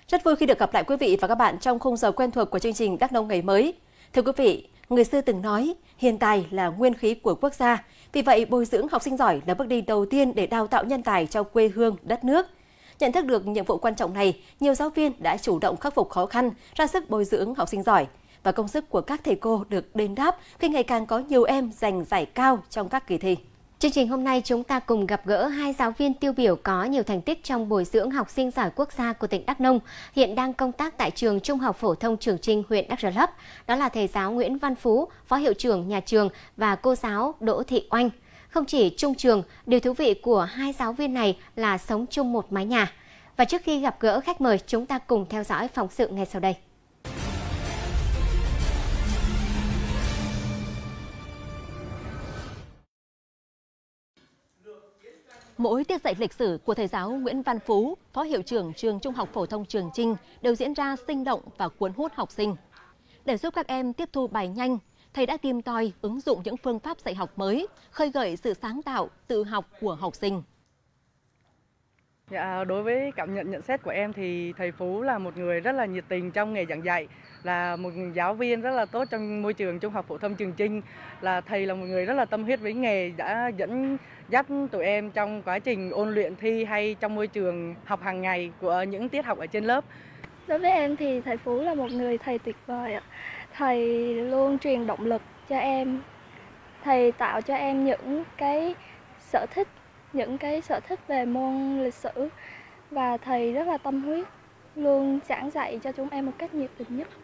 Rất vui khi được gặp lại quý vị và các bạn trong khung giờ quen thuộc của chương trình Đắk Nông ngày mới. Thưa quý vị, người xưa từng nói, hiền tài là nguyên khí của quốc gia. Vì vậy, bồi dưỡng học sinh giỏi là bước đi đầu tiên để đào tạo nhân tài cho quê hương, đất nước. Nhận thức được nhiệm vụ quan trọng này, nhiều giáo viên đã chủ động khắc phục khó khăn, ra sức bồi dưỡng học sinh giỏi. Và công sức của các thầy cô được đền đáp khi ngày càng có nhiều em giành giải cao trong các kỳ thi. Chương trình hôm nay chúng ta cùng gặp gỡ hai giáo viên tiêu biểu có nhiều thành tích trong bồi dưỡng học sinh giỏi quốc gia của tỉnh Đắk Nông, hiện đang công tác tại trường Trung học phổ thông Trường Chinh, huyện Đắk Rờ Lấp. Đó là thầy giáo Nguyễn Văn Phú, phó hiệu trưởng nhà trường và cô giáo Đỗ Thị Oanh. Không chỉ chung trường, điều thú vị của hai giáo viên này là sống chung một mái nhà. Và trước khi gặp gỡ khách mời, chúng ta cùng theo dõi phóng sự ngay sau đây. Mỗi tiết dạy lịch sử của thầy giáo Nguyễn Văn Phú, phó hiệu trưởng trường Trung học phổ thông Trường Chinh đều diễn ra sinh động và cuốn hút học sinh. Để giúp các em tiếp thu bài nhanh, thầy đã tìm tòi ứng dụng những phương pháp dạy học mới, khơi gợi sự sáng tạo, tự học của học sinh. Đối với cảm nhận xét của em thì thầy Phú là một người rất là nhiệt tình trong nghề giảng dạy, là một giáo viên rất là tốt trong môi trường Trung học phổ thông Trường Chinh, là thầy là một người rất là tâm huyết với nghề, đã dẫn dắt tụi em trong quá trình ôn luyện thi hay trong môi trường học hàng ngày của những tiết học ở trên lớp. Đối với em thì thầy Phú là một người thầy tuyệt vời. Thầy luôn truyền động lực cho em. Thầy tạo cho em những cái sở thích về môn lịch sử, và thầy rất là tâm huyết, luôn giảng dạy cho chúng em một cách nhiệt tình nhất.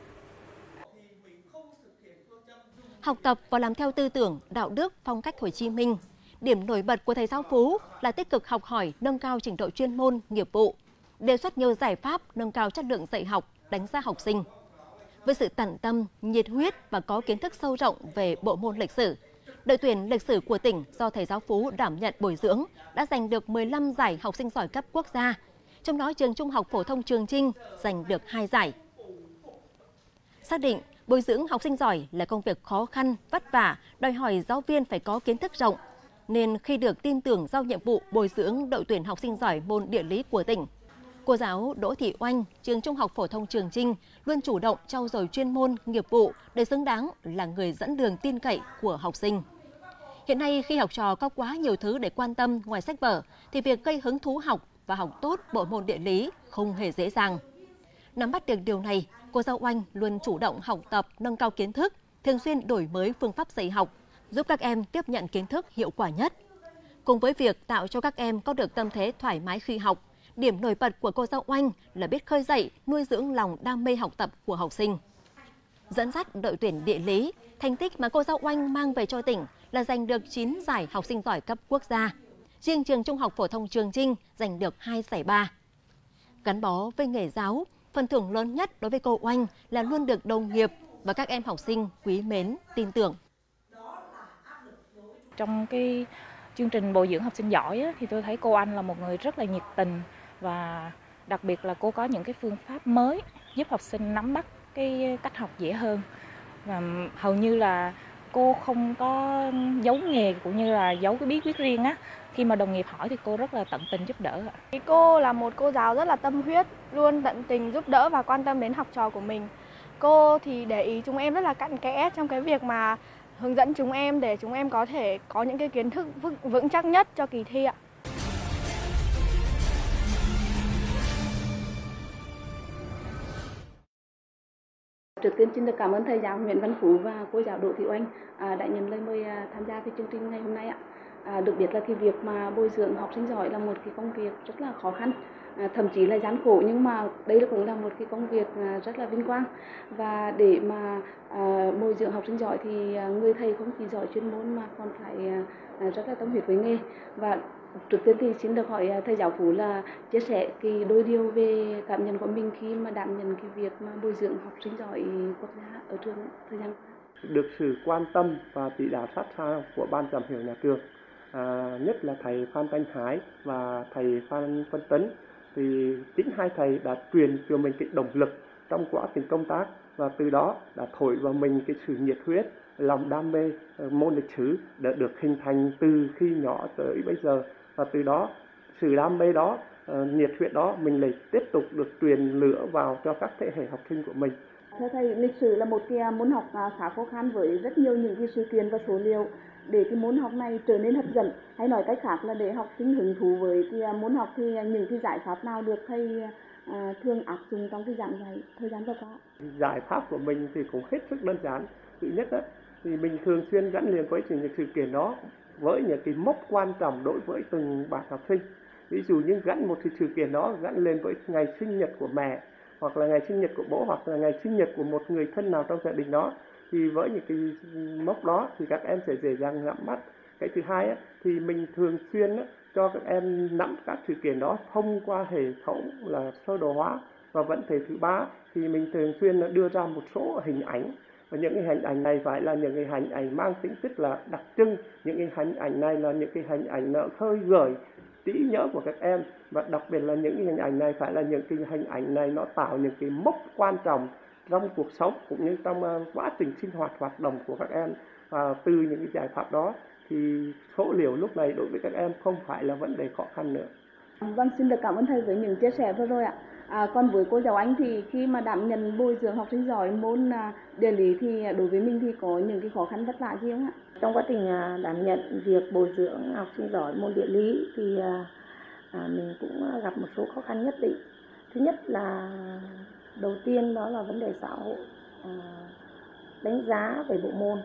Học tập và làm theo tư tưởng, đạo đức, phong cách Hồ Chí Minh. Điểm nổi bật của thầy giáo Phú là tích cực học hỏi, nâng cao trình độ chuyên môn, nghiệp vụ, đề xuất nhiều giải pháp nâng cao chất lượng dạy học, đánh giá học sinh. Với sự tận tâm, nhiệt huyết và có kiến thức sâu rộng về bộ môn lịch sử, đội tuyển lịch sử của tỉnh do thầy giáo Phú đảm nhận bồi dưỡng đã giành được 15 giải học sinh giỏi cấp quốc gia, trong đó trường Trung học phổ thông Trường Chinh giành được 2 giải. Xác định bồi dưỡng học sinh giỏi là công việc khó khăn, vất vả, đòi hỏi giáo viên phải có kiến thức rộng, nên khi được tin tưởng giao nhiệm vụ bồi dưỡng đội tuyển học sinh giỏi môn địa lý của tỉnh, cô giáo Đỗ Thị Oanh, trường Trung học phổ thông Trường Chinh luôn chủ động trau dồi chuyên môn, nghiệp vụ để xứng đáng là người dẫn đường tin cậy của học sinh. Hiện nay khi học trò có quá nhiều thứ để quan tâm ngoài sách vở, thì việc gây hứng thú học và học tốt bộ môn địa lý không hề dễ dàng. Nắm bắt được điều này, cô giáo Oanh luôn chủ động học tập, nâng cao kiến thức, thường xuyên đổi mới phương pháp dạy học, giúp các em tiếp nhận kiến thức hiệu quả nhất. Cùng với việc tạo cho các em có được tâm thế thoải mái khi học, điểm nổi bật của cô giáo Oanh là biết khơi dậy, nuôi dưỡng lòng đam mê học tập của học sinh. Dẫn dắt đội tuyển địa lý, thành tích mà cô giáo Oanh mang về cho tỉnh là giành được 9 giải học sinh giỏi cấp quốc gia. Riêng trường Trung học phổ thông Trường Chinh giành được 2 giải ba. Gắn bó với nghề giáo, phần thưởng lớn nhất đối với cô Oanh là luôn được đồng nghiệp và các em học sinh quý mến, tin tưởng. Trong cái chương trình bồi dưỡng học sinh giỏi thì tôi thấy cô Anh là một người rất là nhiệt tình, và đặc biệt là cô có những cái phương pháp mới giúp học sinh nắm bắt cái cách học dễ hơn. Và hầu như là cô không có giấu nghề cũng như là giấu cái bí quyết riêng á. Khi mà đồng nghiệp hỏi thì cô rất là tận tình giúp đỡ. Cô là một cô giáo rất là tâm huyết, luôn tận tình giúp đỡ và quan tâm đến học trò của mình. Cô thì để ý chúng em rất là cặn kẽ trong cái việc mà hướng dẫn chúng em để chúng em có thể có những cái kiến thức vững chắc nhất cho kỳ thi ạ. Trước tiên xin được cảm ơn thầy giáo Nguyễn Văn Phú và cô giáo Đỗ Thị Oanh đã nhận lời mời tham gia cái chương trình ngày hôm nay ạ. Được biết là cái việc mà bồi dưỡng học sinh giỏi là một cái công việc rất là khó khăn, thậm chí là gian khổ, nhưng mà đây cũng là một cái công việc rất là vinh quang. Và để mà bồi dưỡng học sinh giỏi thì người thầy không chỉ giỏi chuyên môn mà còn phải rất là tâm huyết với nghề. Và trước tiên thì xin được hỏi thầy giáo Phú là chia sẻ cái đôi điều về cảm nhận của mình khi mà đảm nhận cái việc mà bồi dưỡng học sinh giỏi quốc gia ở trường thời gian qua. Được sự quan tâm và chỉ đạo sát sao của ban giám hiệu nhà trường, nhất là thầy Phan Thanh Hải và thầy Phan Văn Tấn, thì chính hai thầy đã truyền cho mình cái động lực trong quá trình công tác, và từ đó đã thổi vào mình cái sự nhiệt huyết, lòng đam mê môn lịch sử đã được hình thành từ khi nhỏ tới bây giờ. Và từ đó sự đam mê đó nhiệt huyết đó mình lại tiếp tục được truyền lửa vào cho các thế hệ học sinh của mình. Theo thầy, lịch sử là một cái môn học khá khó khăn với rất nhiều những cái sự kiện và số liệu. Để cái môn học này trở nên hấp dẫn, hay nói cách khác là để học sinh hứng thú với cái môn học, thì những cái giải pháp nào được thầy thường áp dụng trong cái giảng dạy thời gian vừa qua? Giải pháp của mình thì cũng hết sức đơn giản. Thứ nhất đó, thì mình thường xuyên gắn liền với những sự kiện đó với những cái mốc quan trọng đối với từng bạn học sinh. Ví dụ như gắn một cái sự kiện đó gắn lên với ngày sinh nhật của mẹ, hoặc là ngày sinh nhật của bố, hoặc là ngày sinh nhật của một người thân nào trong gia đình đó, thì với những cái mốc đó thì các em sẽ dễ dàng nắm bắt. Cái thứ hai á, thì mình thường xuyên á, cho các em nắm các sự kiện đó thông qua hệ thống là sơ đồ hóa. Và vấn đề thứ ba thì mình thường xuyên đưa ra một số hình ảnh, và những cái hình ảnh này phải là những cái hình ảnh mang tính chất là đặc trưng. Những cái hình ảnh này là những cái hình ảnh khơi gợi trí nhớ của các em, và đặc biệt là những cái hình ảnh này phải là những cái hình ảnh này nó tạo những cái mốc quan trọng trong cuộc sống cũng như trong quá trình sinh hoạt hoạt động của các em. Và từ những cái giải pháp đó thì số liệu lúc này đối với các em không phải là vấn đề khó khăn nữa. Vâng, xin được cảm ơn thầy với những chia sẻ vừa rồi ạ. Còn với cô giáo Anh thì khi mà đảm nhận bồi dưỡng học sinh giỏi môn địa lý thì đối với mình thì có những cái khó khăn vất vả gì không ạ? Trong quá trình đảm nhận việc bồi dưỡng học sinh giỏi môn địa lý thì mình cũng gặp một số khó khăn nhất định. Thứ nhất là đầu tiên đó là vấn đề xã hội, đánh giá về bộ môn,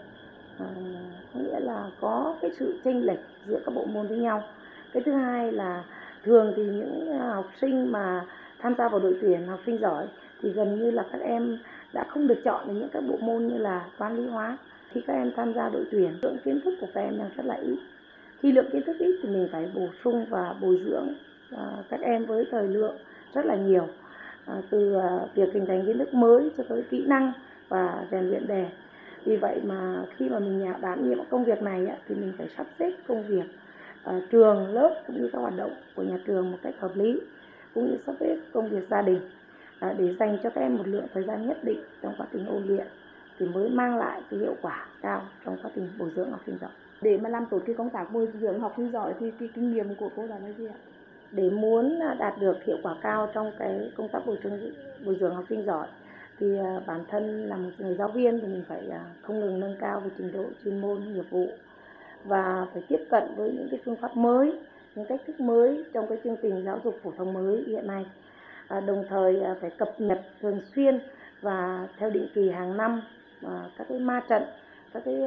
có nghĩa là có cái sự chênh lệch giữa các bộ môn với nhau. Cái thứ hai là thường thì những học sinh mà tham gia vào đội tuyển học sinh giỏi thì gần như là các em đã không được chọn đến những các bộ môn như là toán lý hóa. Khi các em tham gia đội tuyển, lượng kiến thức của các em đang rất là ít. Khi lượng kiến thức ít thì mình phải bổ sung và bồi dưỡng các em với thời lượng rất là nhiều, từ việc hình thành kiến thức mới cho tới kỹ năng và rèn luyện đề. Vì vậy mà khi mà mình đảm nhiệm công việc này thì mình phải sắp xếp công việc trường, lớp cũng như các hoạt động của nhà trường một cách hợp lý, cũng như sắp xếp công việc gia đình để dành cho các em một lượng thời gian nhất định trong quá trình ôn luyện thì mới mang lại cái hiệu quả cao trong quá trình bồi dưỡng học sinh giỏi. Để mà làm tốt cái công tác bồi dưỡng học sinh giỏi thì cái kinh nghiệm của cô là gì ạ? Để muốn đạt được hiệu quả cao trong cái công tác bồi dưỡng học sinh giỏi thì bản thân là một người giáo viên thì mình phải không ngừng nâng cao về trình độ chuyên môn, nghiệp vụ, và phải tiếp cận với những cái phương pháp mới, những cách thức mới trong cái chương trình giáo dục phổ thông mới hiện nay. Đồng thời phải cập nhật thường xuyên và theo định kỳ hàng năm các cái ma trận, các cái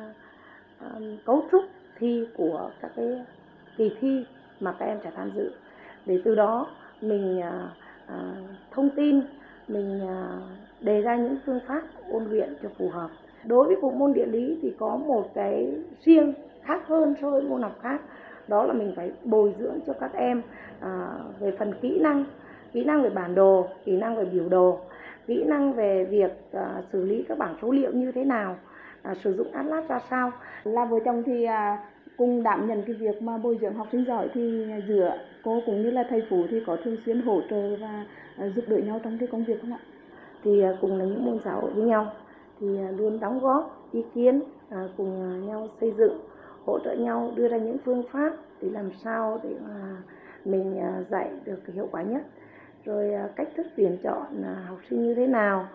cấu trúc thi của các cái kỳ thi mà các em sẽ tham dự, để từ đó mình thông tin, mình đề ra những phương pháp ôn luyện cho phù hợp. Đối với bộ môn địa lý thì có một cái riêng khác hơn so với môn học khác, đó là mình phải bồi dưỡng cho các em về phần kỹ năng về bản đồ, kỹ năng về biểu đồ, kỹ năng về việc xử lý các bảng số liệu như thế nào, sử dụng Atlas ra sao. Là vợ chồng thì cùng đảm nhận cái việc mà bồi dưỡng học sinh giỏi thì giữa cô cũng như là thầy Phú thì có thường xuyên hỗ trợ và giúp đỡ nhau trong cái công việc không ạ? Thì cùng là những môn xã hội với nhau thì luôn đóng góp ý kiến, cùng nhau xây dựng, hỗ trợ nhau đưa ra những phương pháp để làm sao để mà mình dạy được hiệu quả nhất, rồi cách thức tuyển chọn học sinh như thế nào,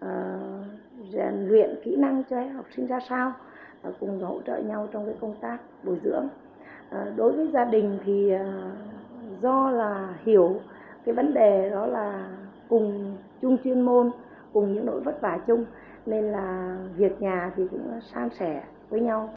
rèn luyện kỹ năng cho học sinh ra sao, cùng hỗ trợ nhau trong cái công tác bồi dưỡng. Đối với gia đình thì do là hiểu cái vấn đề đó là cùng chung chuyên môn, cùng những nỗi vất vả chung, nên là việc nhà thì cũng san sẻ với nhau.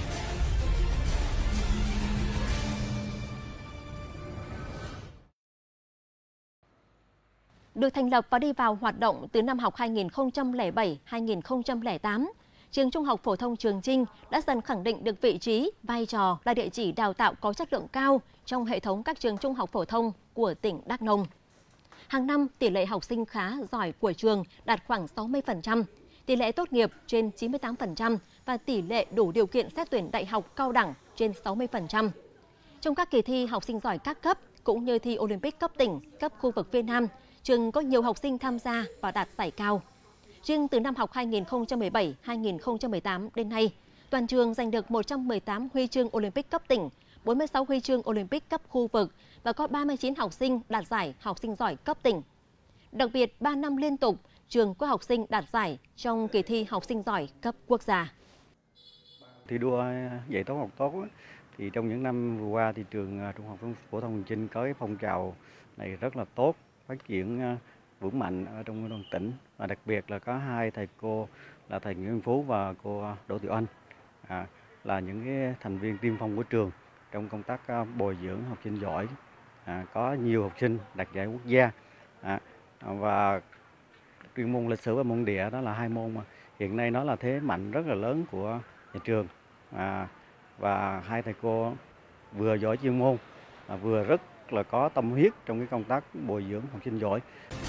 Được thành lập và đi vào hoạt động từ năm học 2007-2008, Trường Trung học Phổ thông Trường Chinh đã dần khẳng định được vị trí, vai trò là địa chỉ đào tạo có chất lượng cao trong hệ thống các trường trung học phổ thông của tỉnh Đắk Nông. Hàng năm, tỷ lệ học sinh khá giỏi của trường đạt khoảng 60%, tỷ lệ tốt nghiệp trên 98% và tỷ lệ đủ điều kiện xét tuyển đại học cao đẳng trên 60%. Trong các kỳ thi học sinh giỏi các cấp cũng như thi Olympic cấp tỉnh, cấp khu vực phía Nam, trường có nhiều học sinh tham gia và đạt giải cao. Riêng từ năm học 2017-2018 đến nay, toàn trường giành được 118 huy chương Olympic cấp tỉnh, 46 huy chương Olympic cấp khu vực và có 39 học sinh đạt giải học sinh giỏi cấp tỉnh. Đặc biệt, 3 năm liên tục, trường có học sinh đạt giải trong kỳ thi học sinh giỏi cấp quốc gia. Thi đua dạy tốt học tốt thì trong những năm vừa qua thì trường Trung học phổ thông Trường Chinh có cái phong trào này rất là tốt, phát triển vững mạnh ở trong toàn tỉnh, và đặc biệt là có 2 thầy cô là thầy Nguyễn Văn Phú và cô Đỗ Thị Oanh là những cái thành viên tiên phong của trường trong công tác bồi dưỡng học sinh giỏi, có nhiều học sinh đạt giải quốc gia, và chuyên môn lịch sử và môn địa, đó là 2 môn mà hiện nay nó là thế mạnh rất là lớn của nhà trường, và 2 thầy cô vừa giỏi chuyên môn vừa rất là có tâm huyết trong cái công tác bồi dưỡng học sinh giỏi.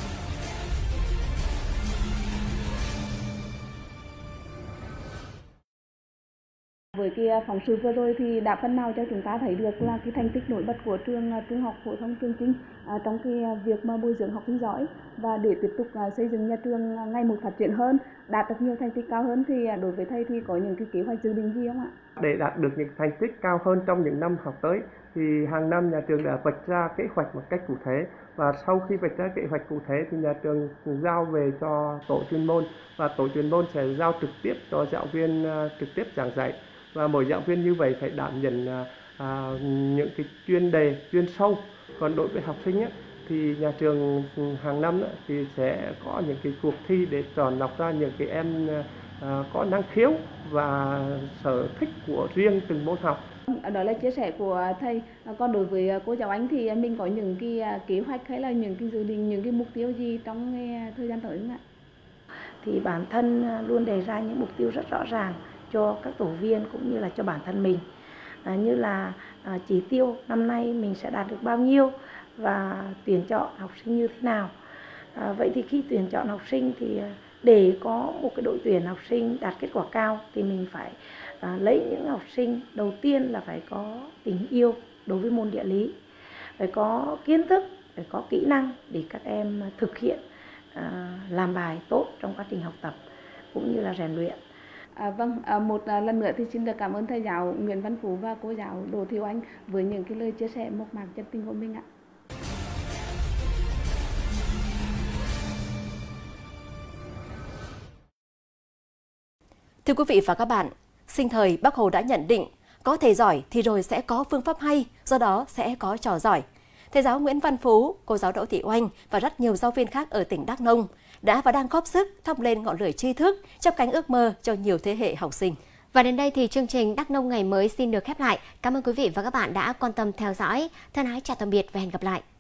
Với cái phóng sự vừa rồi thì đã phần nào cho chúng ta thấy được là cái thành tích nổi bật của trường Trung học phổ thông Trường Chinh trong cái việc mà bồi dưỡng học sinh giỏi, và để tiếp tục xây dựng nhà trường ngày một phát triển hơn, đạt được nhiều thành tích cao hơn thì đối với thầy thì có những cái kế hoạch dự định gì không ạ? Để đạt được những thành tích cao hơn trong những năm học tới thì hàng năm nhà trường đã vạch ra kế hoạch một cách cụ thể, và sau khi vạch ra kế hoạch cụ thể thì nhà trường giao về cho tổ chuyên môn, và tổ chuyên môn sẽ giao trực tiếp cho giáo viên trực tiếp giảng dạy, và mỗi giáo viên như vậy phải đảm nhận những cái chuyên đề chuyên sâu. Còn đối với học sinh thì nhà trường hàng năm thì sẽ có những cái cuộc thi để chọn lọc ra những cái em có năng khiếu và sở thích của riêng từng môn học. Đó là chia sẻ của thầy. Còn đối với cô giáo Ánh thì mình có những cái kế hoạch hay là những cái dự định, những cái mục tiêu gì trong cái thời gian tới không ạ? Thì bản thân luôn đề ra những mục tiêu rất rõ ràng cho các tổ viên cũng như là cho bản thân mình, như là chỉ tiêu năm nay mình sẽ đạt được bao nhiêu và tuyển chọn học sinh như thế nào. Vậy thì khi tuyển chọn học sinh thì để có một cái đội tuyển học sinh đạt kết quả cao thì mình phải lấy những học sinh đầu tiên là phải có tình yêu đối với môn địa lý, phải có kiến thức, phải có kỹ năng để các em thực hiện làm bài tốt trong quá trình học tập cũng như là rèn luyện. Một lần nữa thì xin được cảm ơn thầy giáo Nguyễn Văn Phú và cô giáo Đỗ Thị Oanh với những cái lời chia sẻ mộc mạc chân tình của mình ạ. Thưa quý vị và các bạn, sinh thời Bác Hồ đã nhận định có thầy giỏi thì rồi sẽ có phương pháp hay, do đó sẽ có trò giỏi. Thầy giáo Nguyễn Văn Phú, cô giáo Đỗ Thị Oanh và rất nhiều giáo viên khác ở tỉnh Đắk Nông đã và đang góp sức thắp lên ngọn lửa tri thức, chắp cánh ước mơ cho nhiều thế hệ học sinh. Và đến đây thì chương trình Đắk Nông ngày mới xin được khép lại. Cảm ơn quý vị và các bạn đã quan tâm theo dõi. Thân ái chào tạm biệt và hẹn gặp lại.